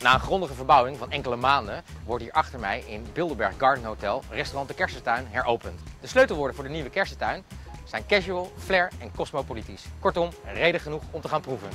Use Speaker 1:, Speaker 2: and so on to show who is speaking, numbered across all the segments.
Speaker 1: Na een grondige verbouwing van enkele maanden wordt hier achter mij in Bilderberg Garden Hotel restaurant De Kersentuin heropend. De sleutelwoorden voor de nieuwe kersentuin zijn casual, flair en cosmopolitisch. Kortom, reden genoeg om te gaan proeven.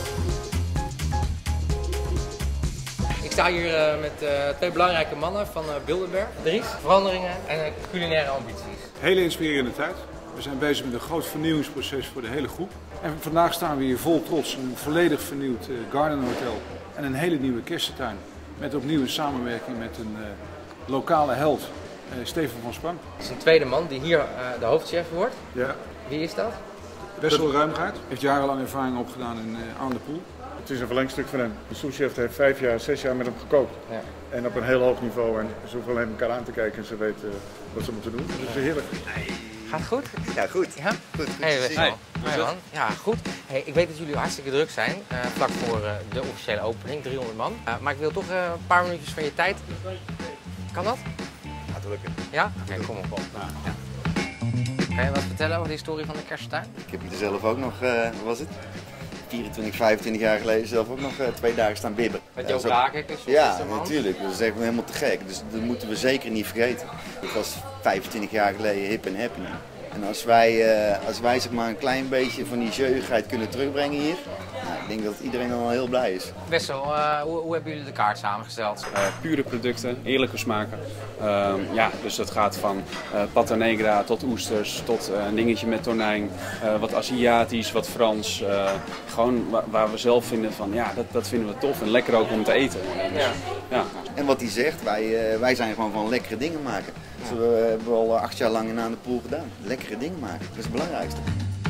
Speaker 1: Ik sta hier met twee belangrijke mannen van Bilderberg. Dries, veranderingen en culinaire ambities.
Speaker 2: Hele inspirerende tijd. We zijn bezig met een groot vernieuwingsproces voor de hele groep. En vandaag staan we hier vol trots in een volledig vernieuwd Garden Hotel en een hele nieuwe kersentuin. Met opnieuw een samenwerking met een lokale held, Stefan van Spang.
Speaker 1: Het is een tweede man die hier de hoofdchef wordt.
Speaker 2: Ja.
Speaker 1: Wie is dat?
Speaker 2: Wessel Ruimgaard heeft jarenlang ervaring opgedaan aan de Poel.
Speaker 3: Het is een verlengstuk van hem. De souschef heeft 5 jaar, 6 jaar met hem gekookt. Ja. En op een heel hoog niveau. En ze hoeven alleen elkaar aan te kijken en ze weten wat ze moeten doen. Dus het is heerlijk.
Speaker 1: Gaat het goed?
Speaker 4: Ja, goed.
Speaker 1: Ja?
Speaker 4: Goed
Speaker 1: Hey, Wessel. Hoi man. Ja, goed. Hey, ik weet dat jullie hartstikke druk zijn, vlak voor de officiële opening, 300 man. Maar ik wil toch een paar minuutjes van je tijd. Kan dat?
Speaker 4: Gaat lukken.
Speaker 1: Ja? Oké, kom op. Ja. Kan je wat vertellen over de historie van de kersentuin?
Speaker 4: Ik heb hier zelf ook nog, wat was het? 24, 25 jaar geleden zelf ook nog 2 dagen staan bibben.
Speaker 1: Met Joop Raak,
Speaker 4: ja, natuurlijk. Dat is echt helemaal te gek. Dus dat moeten we zeker niet vergeten. Het was 25 jaar geleden hip en happening. En als wij zeg maar een klein beetje van die jeugdigheid kunnen terugbrengen hier, nou, ik denk dat iedereen dan al heel blij is.
Speaker 1: Wessel, hoe hebben jullie de kaart samengesteld?
Speaker 5: Pure producten, eerlijke smaken. Ja, dus dat gaat van pata negra tot oesters, tot een dingetje met tonijn, wat Aziatisch, wat Frans. Gewoon waar we zelf vinden van ja, dat vinden we tof en lekker ook om te eten. Dus, ja.
Speaker 4: En wat hij zegt, wij zijn gewoon van lekkere dingen maken. Dus we hebben al 8 jaar lang aan de Poel gedaan. Lekkere dingen maken, dat is het belangrijkste.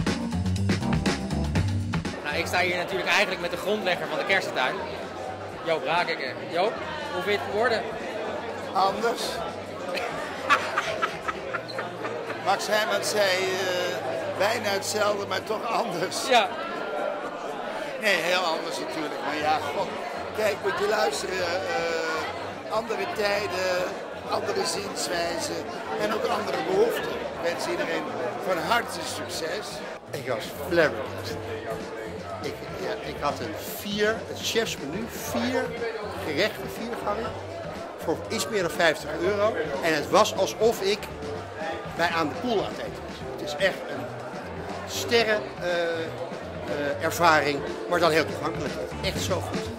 Speaker 1: Nou, ik sta hier natuurlijk eigenlijk met de grondlegger van de kersentuin, Joop Raak. Joop, hoe vind je het geworden?
Speaker 6: Anders. Max Hermans zei bijna hetzelfde, maar toch anders.
Speaker 1: Ja.
Speaker 6: Nee, heel anders natuurlijk. Maar ja, god. Kijk, moet je luisteren. Andere tijden, andere zienswijzen en ook andere behoeften. Ik wens iedereen van harte succes.
Speaker 7: Ik was flabbergasted. Ik had het chefsmenu, 4 gerechten, 4 gangen, voor iets meer dan €50. En het was alsof ik bij Aan de Poel aan het eten was. Het is echt een sterrenervaring, maar dan heel toegankelijk. Echt zo goed.